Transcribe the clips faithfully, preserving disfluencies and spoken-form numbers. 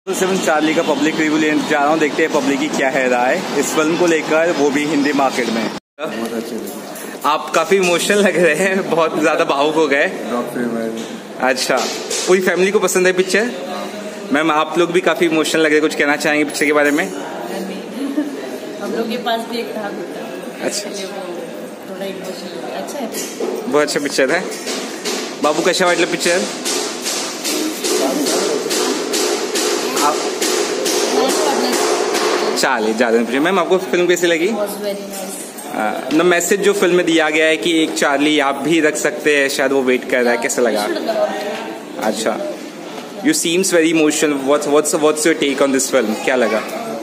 Seven Charlie का public review लेने जा रहा हूँ, देखते हैं पब्लिक की क्या है राय इस फिल्म को लेकर, वो भी हिंदी मार्केट में। बहुत अच्छे लगे। आप काफी इमोशनल लग रहे हैं, बहुत ज्यादा भावुक हो गए। अच्छा, पूरी फैमिली को पसंद है पिक्चर? मैम आप लोग भी काफी इमोशनल लग रहे हैं, कुछ कहना चाहेंगे पिक्चर के बारे में? हम लोग के पास भी एक था कुत्ता। अच्छा, थोड़ा इमोशनल अच्छा है, बहुत अच्छा पिक्चर है। बाबू कशा वाटलं पिक्चर? चालेल चालेल। मैम आपको फिल्म कैसी लगी? न मैसेज जो फिल्म में दिया गया है कि एक चार्ली आप भी रख सकते हैं, शायद वो वेट कर रहा है, कैसा लगा? अच्छा, you seems very emotional. What's what's what's your take on this film? क्या लगा?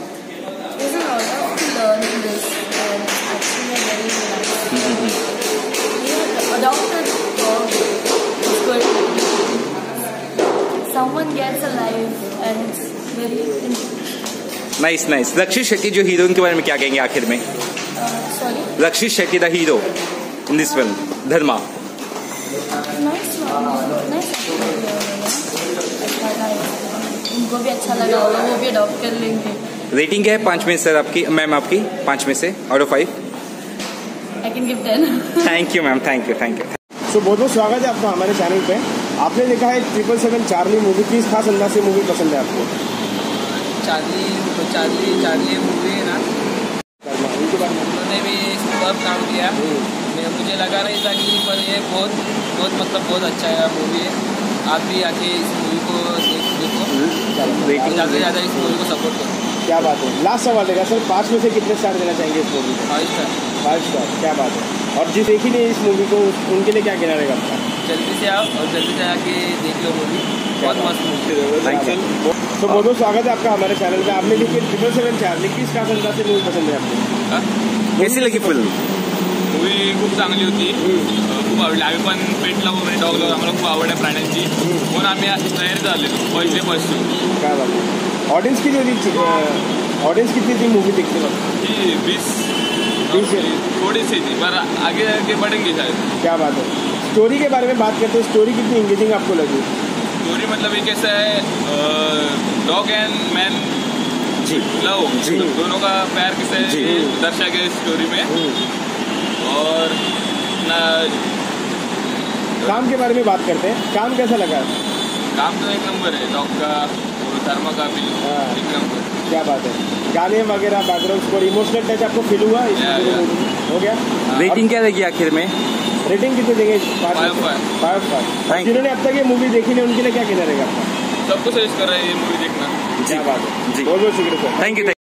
Nice nice. रक्षित शेट्टी जो हीरोइन के बारे में क्या कहेंगे आखिर में? Sorry, Rakshit Shetty the hero in this film Dharma. उनको भी अच्छा लगा होगा, वो भी अडॉप्ट कर लेंगे। रेटिंग क्या है पाँच में सर आपकी? मैम आपकी पाँच में से out of five? I can give ten. Thank you ma'am, thank you thank you. So बहुत बहुत स्वागत है आपका हमारे चैनल पे। आपने देखा है ट्रिपल सेवन चार्ली मूवी, किस खास अंदाज से मूवी पसंद है आपको? चार्ली चार्ली चार्ली मूवी है ना, उन्होंने भी बहुत काम किया। मैं मुझे लगा नहीं था कि, पर ये बहुत बहुत मतलब बहुत अच्छा है मूवी है। आप भी आके इस मूवी को देख देखो, ज़्यादा से ज़्यादा इस मूवी को सपोर्ट करो। क्या बात है। लास्ट सवाल है सर, पाँच में से कितने स्टार देना चाहेंगे इस मूवी को? Five star. फाइव स्टार, क्या बात है। और जिस देखी नहीं इस मूवी को उनके लिए क्या कहना रहेगा आपका? जल्दी से आओ और जल्दी से आके देख लो मूवी, बहुत मस्त मूवी। Thank you. तो बहुत बहुत स्वागत है आपका हमारे चैनल पे। आपने देखी ट्रिपल सेवन चार्ली, किस खास अंदाज से मूवी पसंद है आपको? कैसी लगी फिल्म? मूवी खूप चांगली होती, खूप आवडली. आम्ही पण पेट लव्ह म्हणजे डॉग लव्ह, आम्हाला खूप आवड आहे प्राण्यांची, म्हणून आम्ही तयारी झालेलो पहिलेपासून. क्या बात है। ऑडियन्स किती होती? ऑडियन्स कितनी थी मूवी देखते वक्त? ही बीस थोड़ी सी थी, पर आगे आगे बढ़ेंगे शायद. क्या बात है। स्टोरी के बारे में बात करते हैं, स्टोरी कितनी इंगेजिंग आपको लगी? स्टोरी मतलब ये कैसा है, डॉग एंड मैन जी लव, जी दोनों का प्यार कैसे है दर्शा गया स्टोरी में. और ना काम के बारे में बात करते हैं, काम कैसा लगा? काम तो एक नंबर है, डॉग का और धर्मा का भी एक नंबर. क्या बात है। गाने वगैरह, बैकग्राउंड स्कोर, इमोशनल टच आपको फील हुआ इस या, या. हो गया? रेटिंग क्या रहेगी आखिर में? रेटिंग कितने देंगे? Five five. फाइव। जिन्होंने अब तक ये मूवी देखी नहीं उनके लिए क्या कहना रहेगा आपका? सबको सजेस्ट कर रहा है ये मूवी देखना. क्या बात है। जी, बहुत बहुत शुक्रिया सर। Thank you.